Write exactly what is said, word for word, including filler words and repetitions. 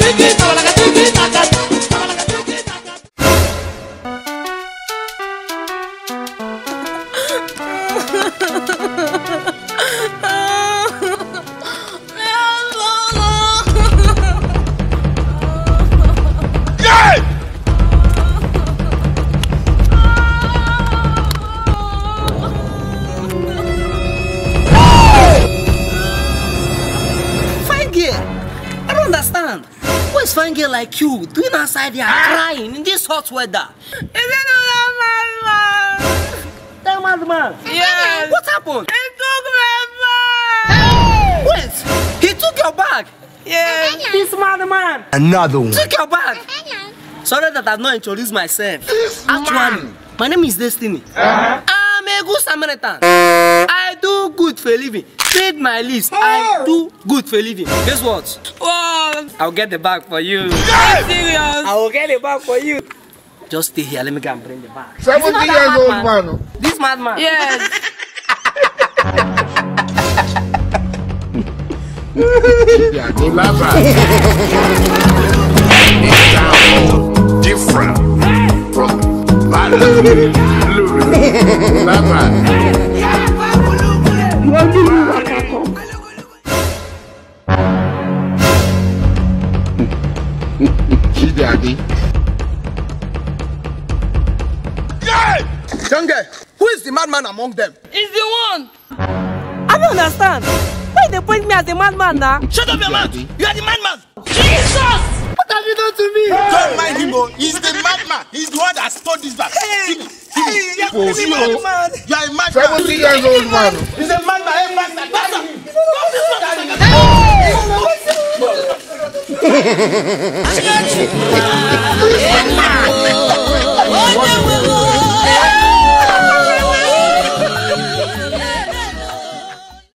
Fine girl like you doing outside there crying in this hot weather. Is it not that madman? That madman? Yes. What happened? He took my bag. Wait, he took your bag? Yes. This madman. Another one. Took your bag. Sorry that I've not introduced myself. Actually, my name is Destiny. Uh-huh. I'm a good Samaritan. I do good for a living. Read my list. I do good for a living. Guess what? What? I'll get the bag for you. Yes. Serious? I will get the bag for you. Just stay here. Let me go and bring the bag. seventy years old man. This madman. Yes. Different from Daddy. Young guy, who is the madman among them? He's the one. I don't understand. Why they point me as the madman now? Shut up your mouth! You are the madman! Jesus! What have you done to me? Don't mind him, oh. He's the madman. He's the one that stole this back. Hey, hey, you are You the madman! You are a madman. seventy years old man. He's a madman. Hey, master, master. I got you.